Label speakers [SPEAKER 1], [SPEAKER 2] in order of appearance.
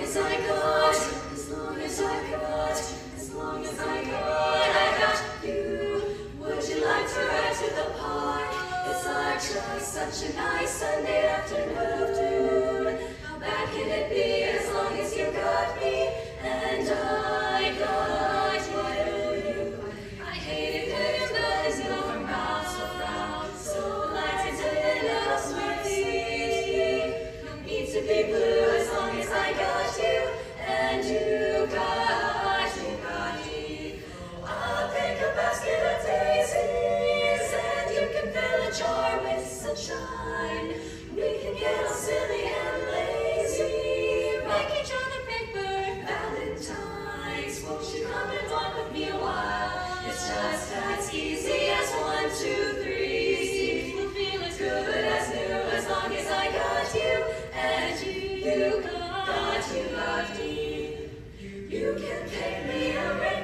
[SPEAKER 1] as I got, as long as I got, as long as I got you. Would you like to ride to the park? It's just such a nice Sunday afternoon. How bad can it be as long as you got me and I got you? I hate it because your mouth's so round, so light and little sweet. No need to be blue as long as I got you and you got me. I'll pick a basket of daisies and you can fill a jar with sunshine. We can get all silly and lazy, make each other paper valentines. Won't you come and walk with me a while? It's just as easy as 1, 2, 3. We'll feel as good as new as long as I got you and you got me. You can pay me a